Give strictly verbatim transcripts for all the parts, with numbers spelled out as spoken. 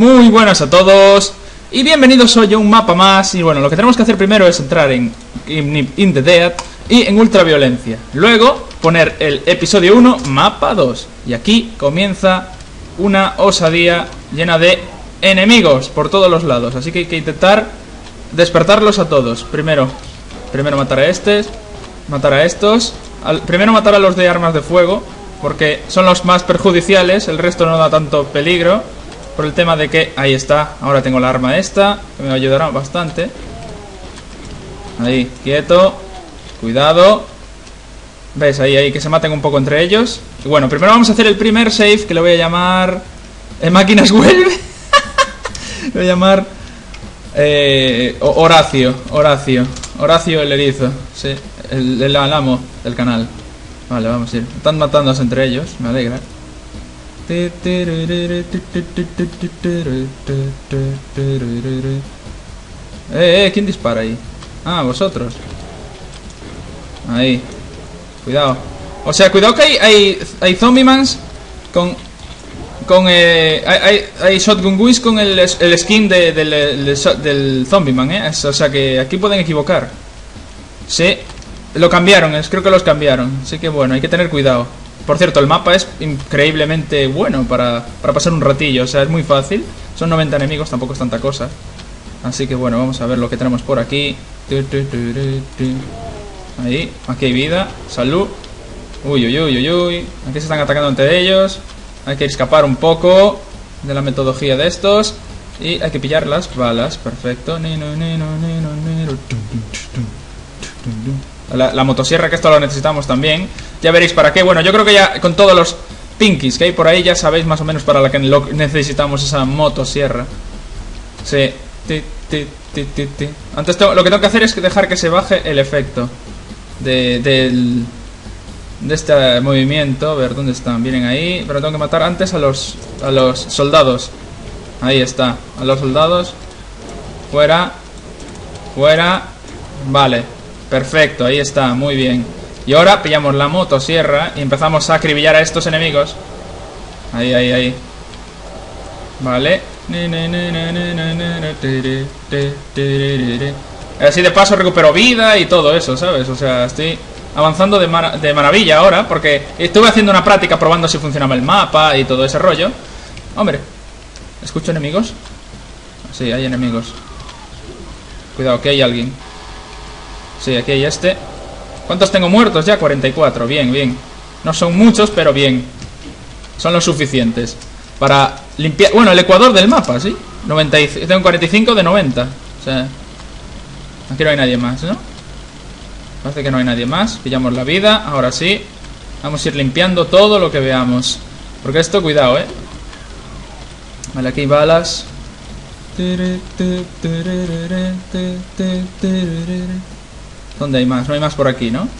Muy buenas a todos y bienvenidos hoy a un mapa más. Y bueno, lo que tenemos que hacer primero es entrar en In, in the Dead y en ultraviolencia. Luego poner el episodio uno, mapa dos. Y aquí comienza una osadía llena de enemigos por todos los lados. Así que hay que intentar despertarlos a todos. Primero, primero matar a estos, matar a estos. Al, primero matar a los de armas de fuego, porque son los más perjudiciales. El resto no da tanto peligro, por el tema de que, ahí está, ahora tengo la arma esta, que me ayudará bastante. Ahí, quieto, cuidado. ¿Ves? Ahí, ahí, que se maten un poco entre ellos. Y bueno, primero vamos a hacer el primer save, que le voy a llamar eh, Máquinas Vuelve. Le voy a llamar eh, Horacio, Horacio Horacio el erizo, sí, el, el amo del canal. Vale, vamos a ir. Están matándose entre ellos, me alegra. Eh, eh, ¿quién dispara ahí? Ah, vosotros. Ahí. Cuidado. O sea, cuidado que hay, hay, hay zombiemans con... Con eh, hay, hay, hay shotgun guys con el, el skin de, de, de, de, del zombieman, eh. O sea que aquí pueden equivocar. Sí. Lo cambiaron, es, creo que los cambiaron. Así que bueno, hay que tener cuidado. Por cierto, el mapa es increíblemente bueno para, para pasar un ratillo. O sea, es muy fácil. Son noventa enemigos, tampoco es tanta cosa. Así que bueno, vamos a ver lo que tenemos por aquí. Ahí, aquí hay vida. Salud. Uy, uy, uy, uy, uy. Aquí se están atacando entre ellos. Hay que escapar un poco de la metodología de estos. Y hay que pillar las balas. Perfecto. La, la motosierra, que esto lo necesitamos también. Ya veréis para qué. Bueno, yo creo que ya con todos los pinkies que hay por ahí ya sabéis más o menos para la que lo necesitamos esa motosierra. Sí. Ti, ti, ti, ti, ti. Antes tengo, lo que tengo que hacer es dejar que se baje el efecto de, del, de este movimiento. A ver, ¿dónde están? Vienen ahí. Pero tengo que matar antes a los, a los soldados. Ahí está. A los soldados. Fuera. Fuera. Vale. Perfecto, ahí está, muy bien. Y ahora pillamos la motosierra y empezamos a acribillar a estos enemigos. Ahí, ahí, ahí. Vale. Así de paso recupero vida y todo eso, ¿sabes? O sea, estoy avanzando de, mar de maravilla ahora, porque estuve haciendo una práctica probando si funcionaba el mapa y todo ese rollo. Hombre, ¿escucho enemigos? Sí, hay enemigos. Cuidado, que hay alguien. Sí, aquí hay este. ¿Cuántos tengo muertos ya? cuarenta y cuatro, bien, bien. No son muchos, pero bien. Son los suficientes para limpiar... Bueno, el ecuador del mapa, ¿sí? noventa y... Tengo cuarenta y cinco de noventa. O sea, aquí no hay nadie más, ¿no? Parece que no hay nadie más. Pillamos la vida, ahora sí. Vamos a ir limpiando todo lo que veamos, porque esto, cuidado, ¿eh? Vale, aquí hay balas. ¿Dónde hay más? No hay más por aquí, ¿no?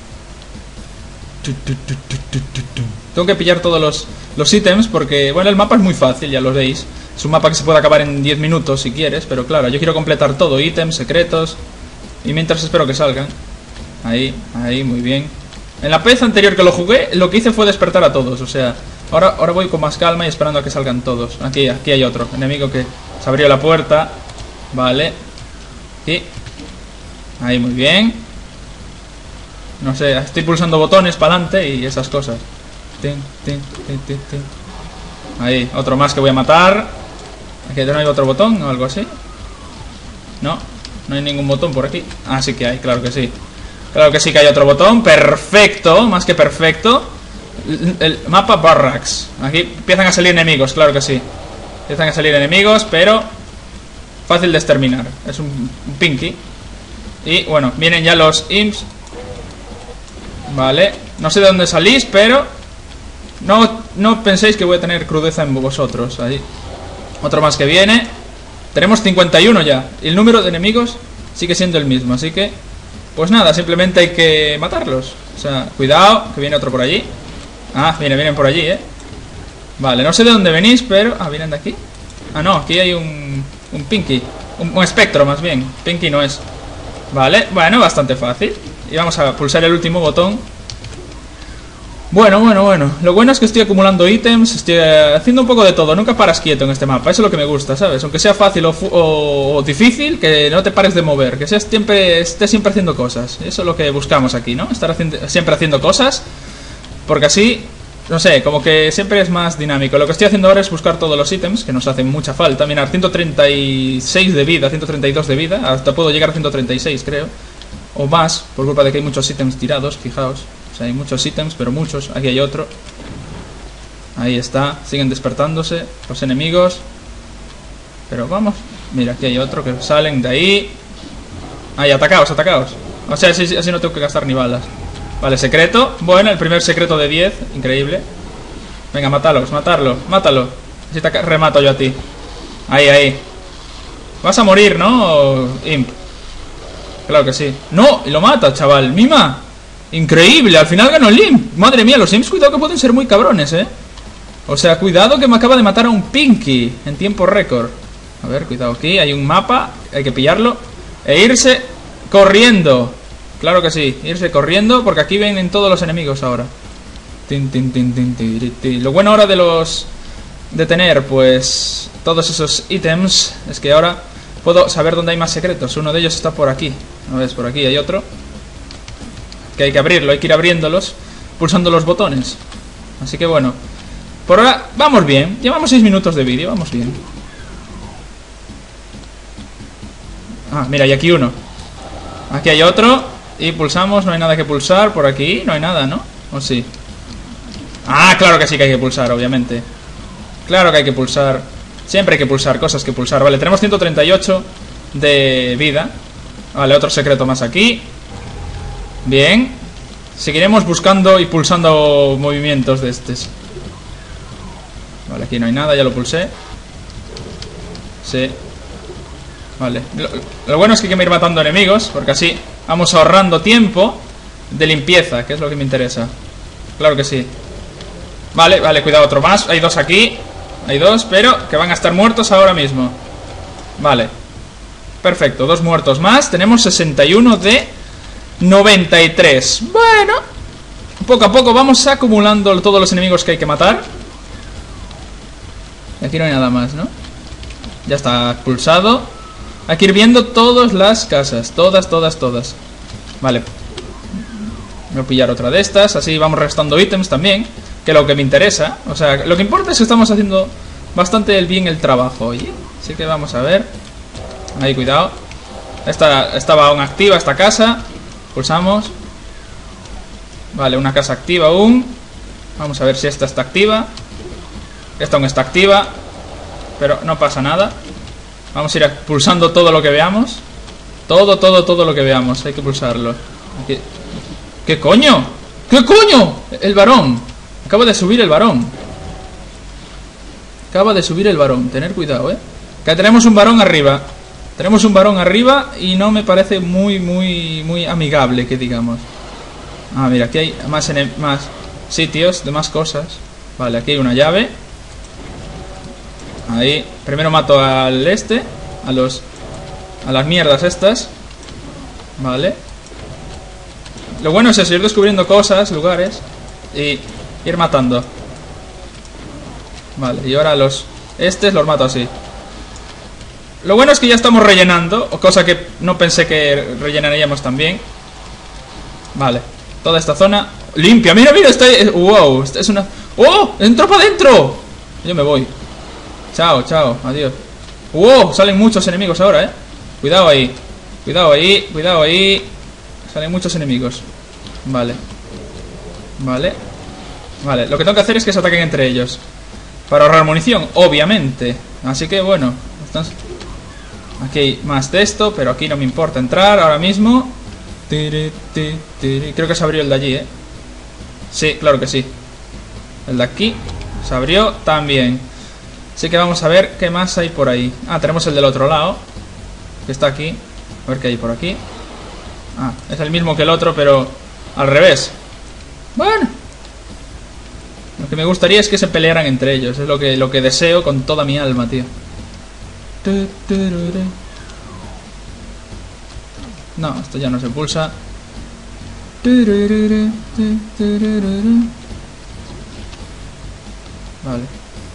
Tengo que pillar todos los, los ítems porque, bueno, el mapa es muy fácil, ya lo veis. Es un mapa que se puede acabar en diez minutos si quieres, pero claro, yo quiero completar todo, ítems, secretos. Y mientras espero que salgan. Ahí, ahí, muy bien. En la vez anterior que lo jugué, lo que hice fue despertar a todos, o sea, ahora, ahora voy con más calma y esperando a que salgan todos. Aquí, aquí hay otro enemigo que se abrió la puerta. Vale. Aquí. Ahí, muy bien. No sé, estoy pulsando botones para adelante y esas cosas. Ahí, otro más que voy a matar. Aquí no hay otro botón o algo así. No, no hay ningún botón por aquí. Ah, sí que hay, claro que sí. Claro que sí que hay otro botón. Perfecto, más que perfecto. El, el mapa Barracks. Aquí empiezan a salir enemigos, claro que sí. Empiezan a salir enemigos, pero fácil de exterminar. Es un, un pinky. Y bueno, vienen ya los imps. Vale, no sé de dónde salís, pero no, no penséis que voy a tener crudeza en vosotros. Ahí, otro más que viene. Tenemos cincuenta y uno ya. Y el número de enemigos sigue siendo el mismo, así que pues nada, simplemente hay que matarlos. O sea, cuidado, que viene otro por allí. Ah, viene, vienen por allí, eh. Vale, no sé de dónde venís, pero... Ah, ¿vienen de aquí? Ah, no, aquí hay un, un pinky. Un, un espectro, más bien. Pinky no es. Vale, bueno, bastante fácil. Y vamos a pulsar el último botón. Bueno, bueno, bueno. Lo bueno es que estoy acumulando ítems, estoy haciendo un poco de todo. Nunca paras quieto en este mapa, eso es lo que me gusta, ¿sabes? Aunque sea fácil o, o, o difícil, que no te pares de mover, que seas siempre, estés siempre haciendo cosas. Eso es lo que buscamos aquí, ¿no? Estar haciendo, siempre haciendo cosas, porque así, no sé, como que siempre es más dinámico. Lo que estoy haciendo ahora es buscar todos los ítems, que nos hacen mucha falta. Mirad, ciento treinta y seis de vida, ciento treinta y dos de vida, hasta puedo llegar a ciento treinta y seis, creo. O más, por culpa de que hay muchos ítems tirados, fijaos. O sea, hay muchos ítems, pero muchos. Aquí hay otro. Ahí está, siguen despertándose los enemigos. Pero vamos, mira, aquí hay otro que salen de ahí. Ahí, atacaos, atacaos. O sea, así, así no tengo que gastar ni balas. Vale, secreto. Bueno, el primer secreto de diez, increíble. Venga, mátalos, matarlo, mátalo. Así te remato yo a ti. Ahí, ahí. Vas a morir, ¿no, Imp? Claro que sí. ¡No! Y lo mata, chaval. ¡Mima! Increíble, al final ganó el Imp. Madre mía, los Imps, cuidado que pueden ser muy cabrones, eh. O sea, cuidado que me acaba de matar a un Pinky en tiempo récord. A ver, cuidado aquí, hay un mapa, hay que pillarlo. E irse corriendo. Claro que sí, irse corriendo, porque aquí vienen todos los enemigos ahora. Tin, tin, tin, tin, tin, tin. Lo bueno ahora de los... de tener, pues... todos esos ítems, es que ahora puedo saber dónde hay más secretos. Uno de ellos está por aquí. A ver, por aquí hay otro. Que hay que abrirlo, hay que ir abriéndolos pulsando los botones. Así que bueno, por ahora vamos bien. Llevamos seis minutos de vídeo, vamos bien. Ah, mira, hay aquí uno. Aquí hay otro. Y pulsamos, no hay nada que pulsar. Por aquí no hay nada, ¿no? ¿O sí? Ah, claro que sí que hay que pulsar, obviamente. Claro que hay que pulsar. Siempre hay que pulsar, cosas que pulsar. Vale, tenemos ciento treinta y ocho de vida. Vale, otro secreto más aquí. Bien. Seguiremos buscando y pulsando movimientos de estos. Vale, aquí no hay nada, ya lo pulsé. Sí. Vale. Lo, lo bueno es que hay que ir matando enemigos, porque así vamos ahorrando tiempo de limpieza, que es lo que me interesa. Claro que sí. Vale, vale, cuidado, otro más. Hay dos aquí. Hay dos, pero que van a estar muertos ahora mismo. Vale. Perfecto, dos muertos más. Tenemos sesenta y uno de noventa y tres. Bueno, poco a poco vamos acumulando todos los enemigos que hay que matar. Y aquí no hay nada más, ¿no? Ya está pulsado. Hay que ir viendo todas las casas. Todas, todas, todas. Vale. Voy a pillar otra de estas. Así vamos restando ítems también, que es lo que me interesa. O sea, lo que importa es que estamos haciendo bastante bien el trabajo, oye. Así que vamos a ver. Ahí, cuidado. Esta estaba aún activa, esta casa. Pulsamos. Vale, una casa activa aún. Vamos a ver si esta está activa. Esta aún está activa, pero no pasa nada. Vamos a ir pulsando todo lo que veamos. Todo, todo, todo lo que veamos. Hay que pulsarlo. Aquí. ¿Qué coño? ¿Qué coño? El varón. Acaba de subir el varón. Acaba de subir el varón. Tener cuidado, eh. Que tenemos un varón arriba. Tenemos un varón arriba y no me parece muy, muy, muy amigable, que digamos. Ah, mira, aquí hay más, más sitios de más cosas. Vale, aquí hay una llave. Ahí. Primero mato al este. A los... a las mierdas estas. Vale. Lo bueno es eso, ir descubriendo cosas, lugares. Y ir matando. Vale, y ahora los... estos los mato así. Lo bueno es que ya estamos rellenando, cosa que no pensé que rellenaríamos también. Vale, toda esta zona limpia. Mira, mira, está... wow, esta es una... ¡oh! ¡Entró para adentro! Yo me voy. Chao, chao, adiós. ¡wow! Salen muchos enemigos ahora, eh. Cuidado ahí. Cuidado ahí, cuidado ahí. Salen muchos enemigos. Vale. Vale. Vale, lo que tengo que hacer es que se ataquen entre ellos, para ahorrar munición, obviamente. Así que bueno, entonces... aquí hay más de esto, pero aquí no me importa entrar ahora mismo. Creo que se abrió el de allí, ¿eh? Sí, claro que sí. El de aquí se abrió también. Así que vamos a ver qué más hay por ahí. Ah, tenemos el del otro lado, que está aquí. A ver qué hay por aquí. Ah, es el mismo que el otro, pero al revés. Bueno, lo que me gustaría es que se pelearan entre ellos. Es lo que, lo que deseo con toda mi alma, tío. No, esto ya no se pulsa. Vale.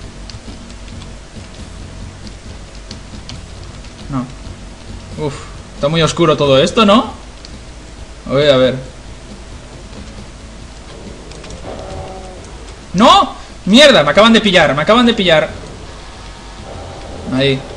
No. Uf, está muy oscuro todo esto, ¿no? Voy a ver. ¡No! ¡Mierda! Me acaban de pillar, me acaban de pillar. Ahí.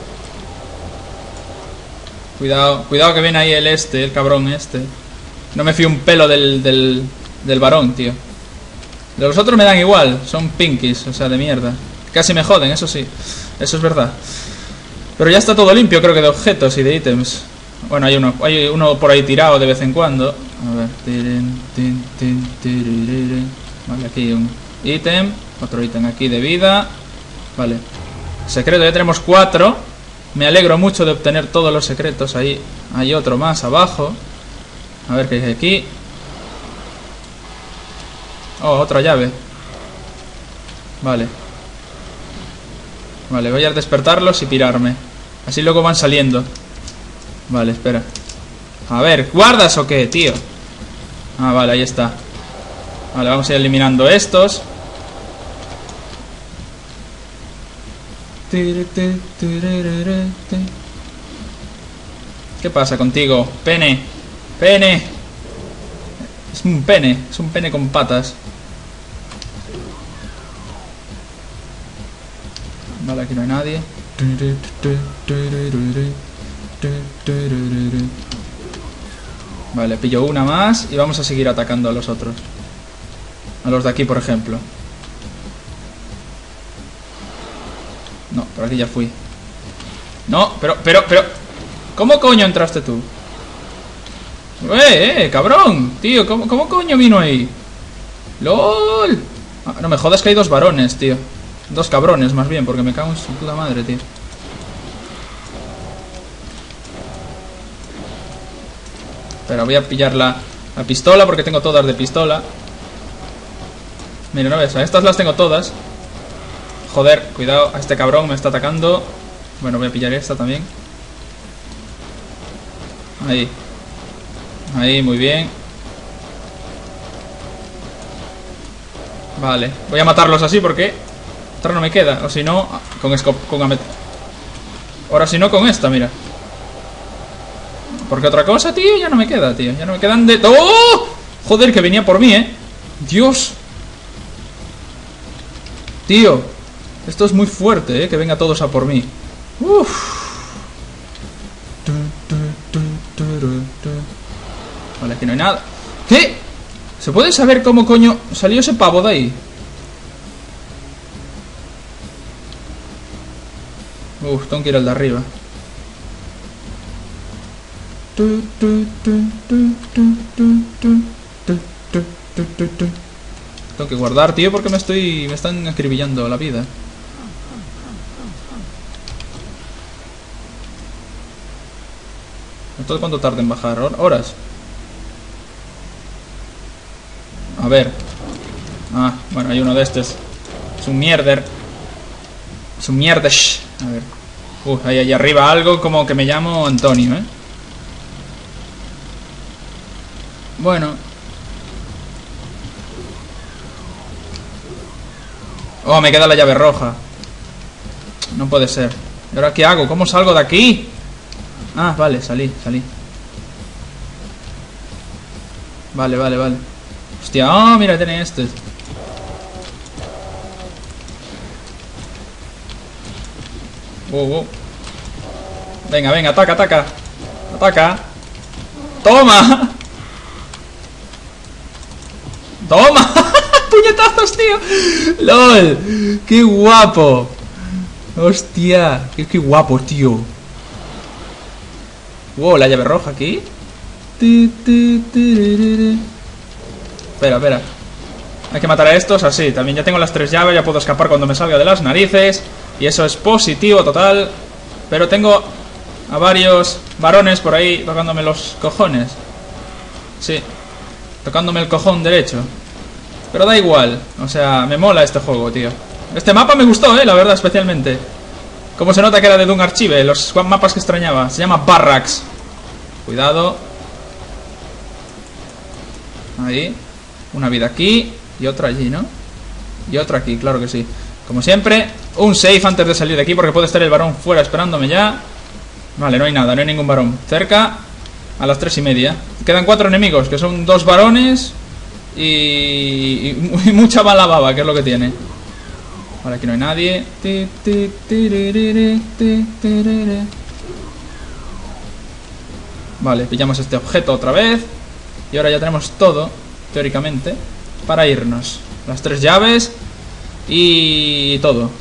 Cuidado, cuidado que viene ahí el este, el cabrón este. No me fío un pelo del, del, del varón, tío. De los otros me dan igual, son pinkies, o sea, de mierda. Casi me joden, eso sí, eso es verdad. Pero ya está todo limpio, creo que de objetos y de ítems. Bueno, hay uno, hay uno por ahí tirado de vez en cuando. A ver. Vale, aquí un ítem. Otro ítem aquí de vida. Vale. Secreto, ya tenemos cuatro. Me alegro mucho de obtener todos los secretos. Ahí hay otro más abajo. A ver qué hay aquí. Oh, otra llave. Vale. Vale, voy a despertarlos y pirarme. Así luego van saliendo. Vale, espera. A ver, ¿guardas o qué, tío? Ah, vale, ahí está. Vale, vamos a ir eliminando estos. ¿Qué pasa contigo? Pene. Pene. Es un pene. Es un pene con patas. Vale, aquí no hay nadie. Vale, pillo una más y vamos a seguir atacando a los otros. A los de aquí, por ejemplo. No, por aquí ya fui. No, pero, pero, pero ¿cómo coño entraste tú? Eh, eh, cabrón. Tío, ¿cómo, cómo coño vino ahí? LOL. Ah, no me jodas que hay dos varones, tío. Dos cabrones, más bien, porque me cago en su puta madre, tío. Pero voy a pillar la, la pistola, porque tengo todas de pistola. Mira, no ves, a estas las tengo todas. Joder, cuidado, a este cabrón me está atacando. Bueno, voy a pillar esta también. Ahí. Ahí, muy bien. Vale, voy a matarlos así porque otra no me queda. O si no, con escop con amet ahora si no con esta, mira. Porque otra cosa, tío, ya no me queda, tío. Ya no me quedan de... ¡Oh! Joder, que venía por mí, eh. Dios. Tío, esto es muy fuerte, eh, que venga todos a por mí. Uff. Vale, aquí no hay nada. ¿Qué? ¿Se puede saber cómo coño salió ese pavo de ahí? Uf, tengo que ir al de arriba. Tengo que guardar, tío, porque me estoy... me están acribillando la vida. ¿Esto cuánto tarda en bajar? ¿Horas? A ver. Ah, bueno, hay uno de estos. Es un mierder. Es un mierdesh. A ver. Uf, hay allá arriba algo como que me llamo Antonio, ¿eh? Bueno. Oh, me queda la llave roja. No puede ser. ¿Y ahora qué hago? ¿Cómo salgo de aquí? Ah, vale, salí, salí. Vale, vale, vale. Hostia, oh, mira, tiene este. Wow, wow. Venga, venga, ataca, ataca. Ataca. ¡Toma! ¡Toma! ¡Puñetazos, tío! ¡Lol! ¡Qué guapo! ¡Hostia! ¡Qué, qué guapo, tío! Wow, la llave roja aquí. Espera, espera. Hay que matar a estos así. También ya tengo las tres llaves, ya puedo escapar cuando me salga de las narices. Y eso es positivo total. Pero tengo a varios varones por ahí tocándome los cojones. Sí, tocándome el cojón derecho. Pero da igual, o sea, me mola este juego, tío. Este mapa me gustó, eh, la verdad, especialmente. Como se nota que era de Doom Archive, los mapas que extrañaba. Se llama Barracks. Cuidado. Ahí. Una vida aquí y otra allí, ¿no? Y otra aquí, claro que sí. Como siempre, un save antes de salir de aquí, porque puede estar el varón fuera esperándome ya. Vale, no hay nada, no hay ningún varón. Cerca, a las tres y media. Quedan cuatro enemigos, que son dos varones y, y, y mucha bala baba, que es lo que tiene. Vale, aquí no hay nadie. Vale, pillamos este objeto otra vez. Y ahora ya tenemos todo, teóricamente, para irnos. Las tres llaves y todo.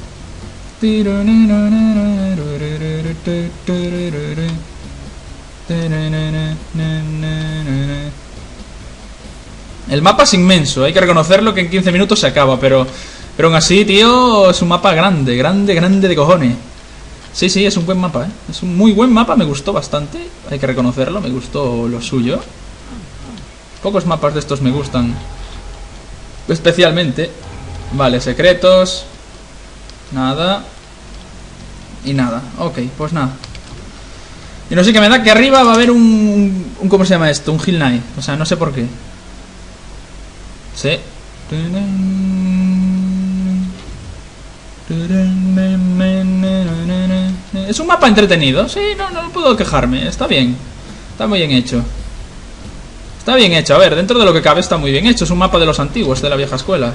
El mapa es inmenso, hay que reconocerlo, que en quince minutos se acaba, pero, pero aún así, tío, es un mapa grande, grande, grande de cojones. Sí, sí, es un buen mapa, ¿eh? Es un muy buen mapa, me gustó bastante, hay que reconocerlo, me gustó lo suyo. Pocos mapas de estos me gustan especialmente. Vale, secretos. Nada. Y nada, ok, pues nada. Y no sé qué me da que arriba va a haber un, un ¿cómo se llama esto? Un Hill Knight, o sea, no sé por qué. Sí. Es un mapa entretenido. Sí, no, no puedo quejarme, está bien. Está muy bien hecho. Está bien hecho, a ver, dentro de lo que cabe está muy bien hecho. Es un mapa de los antiguos, de la vieja escuela.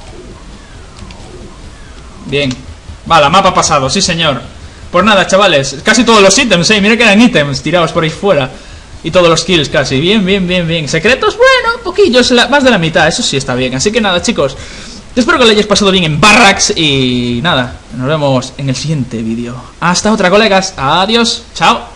Bien. Vale, mapa pasado, sí señor. Pues nada, chavales, casi todos los ítems, eh, mira que eran ítems tirados por ahí fuera. Y todos los kills casi, bien, bien, bien, bien. Secretos, bueno, poquillos, la, más de la mitad, eso sí está bien. Así que nada, chicos, espero que lo hayáis pasado bien en Barracks. Y nada, nos vemos en el siguiente vídeo. Hasta otra, colegas, adiós, chao.